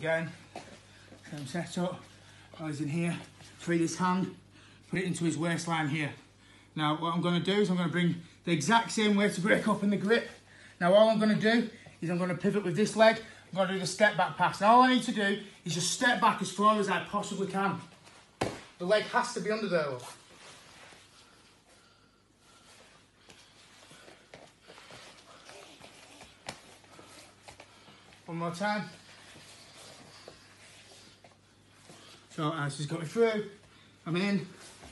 again. Same setup. He's in here. Free this hand. Put it into his waistline here. Now what I'm going to do is I'm going to bring the exact same way to break up in the grip. Now all I'm going to do is I'm going to pivot with this leg. I'm going to do the step back pass. Now all I need to do is just step back as far as I possibly can. The leg has to be under there, look. One more time. So as he's got me through, I'm in,